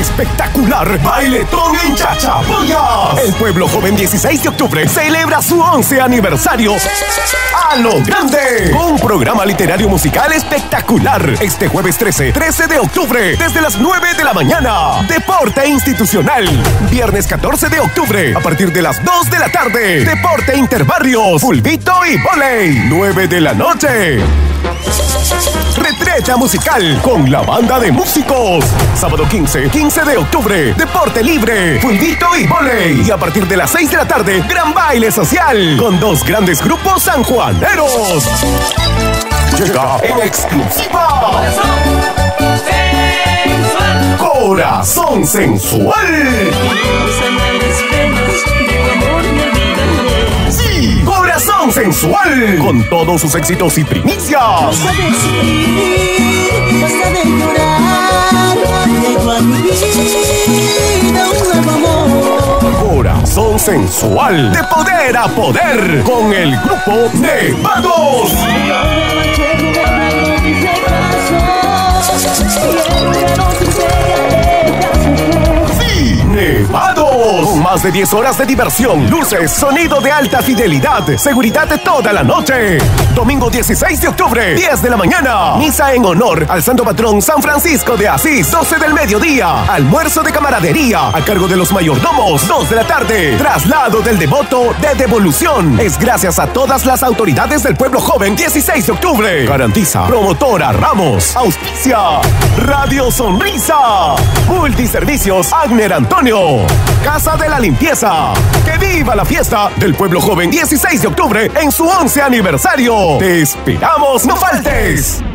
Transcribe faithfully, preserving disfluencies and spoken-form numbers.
espectacular Bailetón en Chachapoyas. El Pueblo Joven dieciséis de octubre celebra su once aniversario a lo grande. Un programa literario musical espectacular. Este jueves trece, trece de octubre, desde las nueve de la mañana. Deporte institucional. Viernes catorce de octubre, a partir de las dos de la tarde. Deporte interbarrios, fulbito y volei. nueve de la noche. Retreta musical con la banda de músicos. Sábado quince, quince de octubre, deporte libre, fulbito y volei. Y a partir de las seis de la tarde, gran baile social con dos grandes grupos sanjuaneros. Llega en exclusiva Corazón Sensual. Sí, Corazón Sensual, con todos sus éxitos y primicias. Basta de sufrir, basta de llorar, llegó a mi vida un nuevo amor. Corazón Sensual, de poder a poder, con el grupo Nevados. Sí, Nevados. Con más de diez horas de diversión, luces, sonido de alta fidelidad, seguridad de toda la noche. Domingo dieciséis de octubre, diez de la mañana. Misa en honor al Santo Patrón San Francisco de Asís, doce del mediodía. Almuerzo de camaradería a cargo de los mayordomos, dos de la tarde. Traslado del devoto de devolución. Es gracias a todas las autoridades del Pueblo Joven dieciséis de octubre. Garantiza Promotora Ramos. Auspicia Radio Sonrisa. Multiservicios Agner Antonio. Casa de la Limpieza. ¡Que viva la fiesta del Pueblo Joven dieciséis de octubre en su once aniversario! ¡Te esperamos! ¡No faltes!